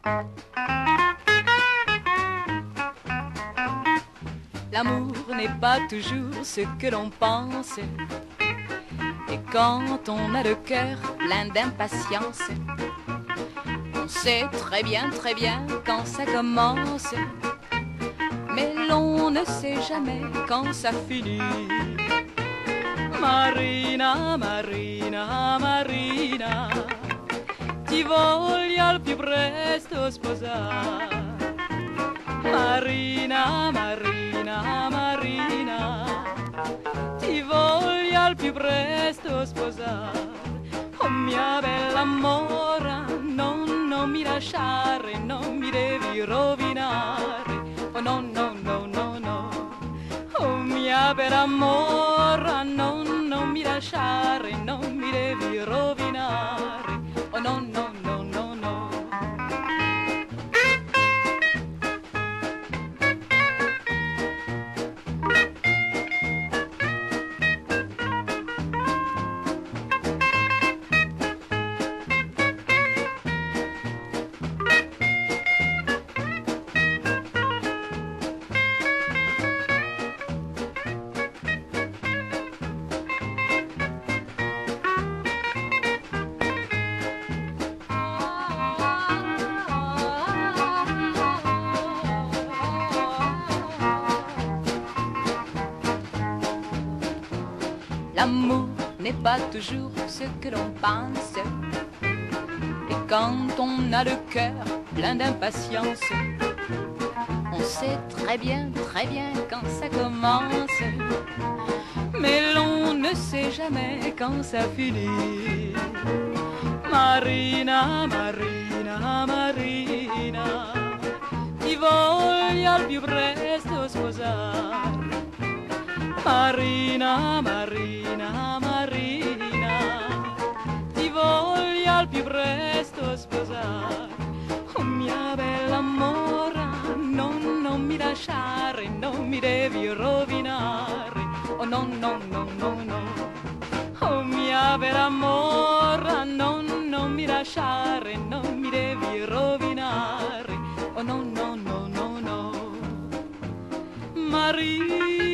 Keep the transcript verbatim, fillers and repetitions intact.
L'amour n'est pas toujours ce que l'on pense. Et quand on a le cœur plein d'impatience, on sait très bien, très bien quand ça commence, mais l'on ne sait jamais quand ça finit. Marina, Marina, Marina, ti voglio al più presto sposare. Marina, Marina, Marina, ti voglio al più presto sposare. Oh mia bella mora, non, non mi lasciare, non mi devi rovinare. Oh no, no, no, no, no. Oh mia bella mora, non, non mi lasciare, non mi devi rovinare. Oh no, no, no, no, no. L'amour n'est pas toujours ce que l'on pense. Et quand on a le cœur plein d'impatience, on sait très bien, très bien quand ça commence, mais l'on ne sait jamais quand ça finit. Marina, Marina, Marina, ti voglio al più presto sposare. Marina, Marina, Marina, ti voglio al più presto sposare. Oh mia bella mora, non, non mi lasciare, non mi devi rovinare. Oh no, no, no, no, no. Oh mia bella mora, non, non mi lasciare, non mi devi rovinare. Oh no, no, no, no, no. Marina.